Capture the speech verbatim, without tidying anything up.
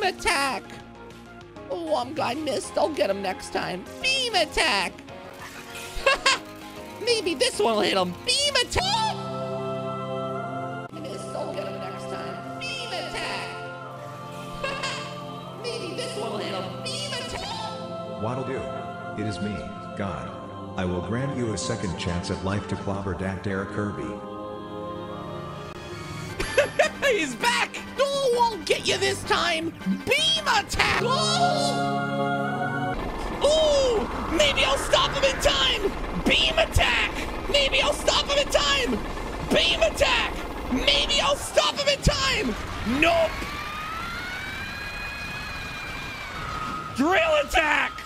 attack. Oh, I'm glad I missed. I'll get him next time. Beam attack. Maybe this one will hit him. Beam attack. I missed. I'll get him next time. Beam attack. Maybe this one will hit him. Beam attack. What'll do? It is me, God. I will grant you a second chance at life to clobber that dare Kirby. He's back! Oh, I'll get you this time! Beam attack! Oh! Oh! Maybe I'll stop him in time! Beam attack! Maybe I'll stop him in time! Beam attack! Maybe I'll stop him in time! Nope! Drill attack!